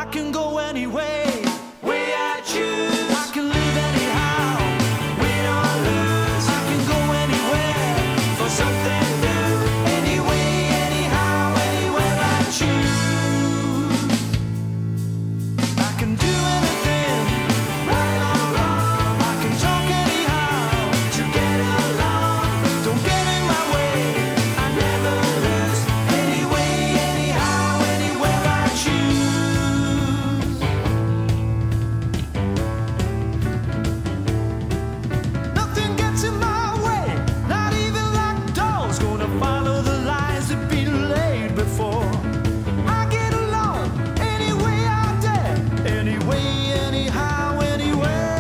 can go anyway, way I choose. I can live anyhow, win or lose. I can go anywhere for something new. Anyway, anyhow, anywhere I choose. I can do anything, right or wrong. I can talk anyhow to get along. Don't get in my way, I never lose. Anyway, anyhow, anywhere I choose. Nothing gets in my way, not even locked doors. Gonna follow the lines that been laid before. I get along any way I dare, anyway, anyhow, anywhere.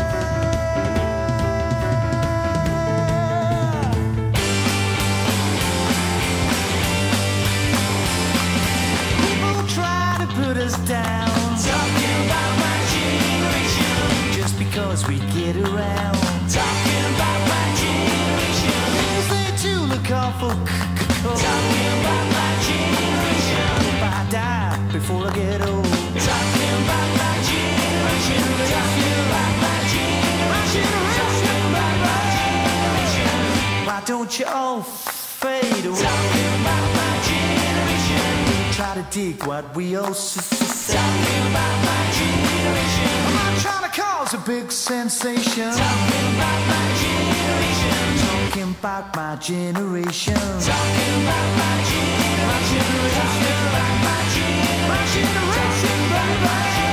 People try to put us down, talking about my generation, just because we get around. Talking about my generation, things they do look awful cold. Talking about my generation, if I die before I get old. Talking about my generation, talking about my generation, talking about my generation. Why don't you all fade away? Talking about my generation, try to dig what we all say. Talking about my generation, I'm not trying to cause a big sensation. Talking about my generation, talking about my generation. Talking about my generation, talking about my generation, my generation, my generation.